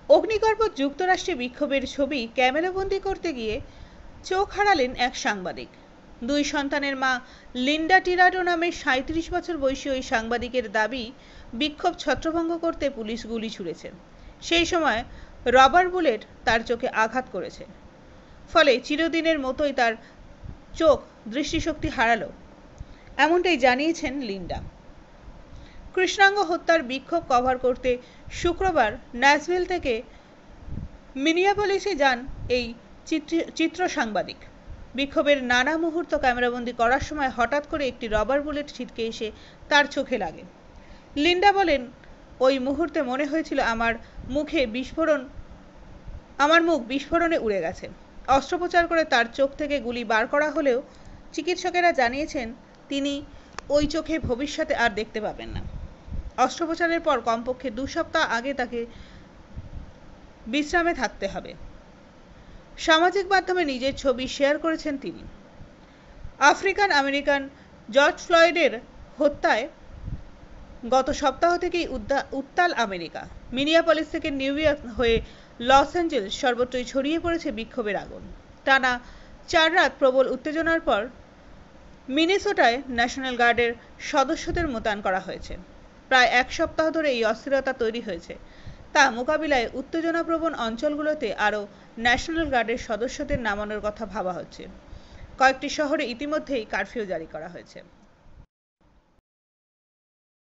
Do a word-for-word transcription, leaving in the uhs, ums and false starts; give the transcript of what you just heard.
অগ্নিগর্ভ যুক্তরাষ্ট্রে বিক্ষোভের ছবি ক্যামেরাবন্দি করতে গিয়ে চোখ হারালেন এক সাংবাদিক। দুই সন্তানের মা লিন্ডা টিরাডো নামের সাঁইত্রিশ বছর বয়সী ওই সাংবাদিকের দাবি, বিক্ষোভ ছত্রভঙ্গ করতে পুলিশ গুলি ছুড়েছে। সেই সময় রবার বুলেট তার চোখে আঘাত করেছে, ফলে চিরদিনের মতোই তার চোখ দৃষ্টিশক্তি হারালো, এমনটাই জানিয়েছেন লিন্ডা। কৃষ্ণাঙ্গ হত্যার বিক্ষোভ কভার করতে শুক্রবার ন্যাশভিল থেকে মিনিয়াপলিসে যান এই চিত্র সাংবাদিক। বিক্ষোভের নানা মুহূর্ত ক্যামেরাবন্দি করার সময় হঠাৎ করে একটি রবার বুলেট ছিটকে এসে তার চোখে লাগে। লিন্ডা বলেন, ওই মুহূর্তে মনে হয়েছিল আমার মুখে বিস্ফোরণ আমার মুখ বিস্ফোরণে উড়ে গেছে। অস্ত্রোপচার করে তার চোখ থেকে গুলি বার করা হলেও চিকিৎসকেরা জানিয়েছেন তিনি ওই চোখে ভবিষ্যতে আর দেখতে পাবেন না। অস্ত্রোপচারের পর কমপক্ষে দু সপ্তাহ আগে তাকে বিশ্রামে থাকতে হবে। সামাজিক মাধ্যমে নিজের ছবি শেয়ার করেছেন তিনি। আফ্রিকান আমেরিকান জর্জ ফ্লয়েডের হত্যায় গত সপ্তাহ থেকেই উত্তাল আমেরিকা। মিনিয়াপলিস থেকে নিউ ইয়র্ক হয়ে লস অ্যাঞ্জেলেস সর্বত্রই ছড়িয়ে পড়েছে বিক্ষোভের আগুন। টানা চার রাত প্রবল উত্তেজনার পর মিনেসোটায় ন্যাশনাল গার্ডের সদস্যদের মোতায়েন করা হয়েছে। প্রায় এক সপ্তাহ ধরে এই অস্থিরতা তৈরি হয়েছে, তা মোকাবিলায় উত্তেজনাপ্রবণ অঞ্চলগুলোতে আরও ন্যাশনাল গার্ডের সদস্যদের নামানোর কথা ভাবা হচ্ছে। কয়েকটি শহরে ইতিমধ্যেই কারফিউ জারি করা হয়েছে।